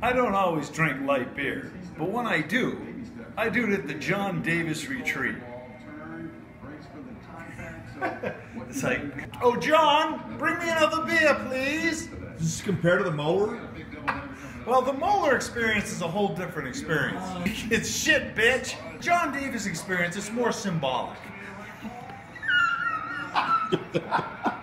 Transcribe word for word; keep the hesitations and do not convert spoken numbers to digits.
I don't always drink light beer, but when I do, I do it at the John Davis Retreat. It's like, oh John, bring me another beer, please. Does this compare to the molar? Well, the molar experience is a whole different experience. It's shit, bitch. John Davis experience is more symbolic.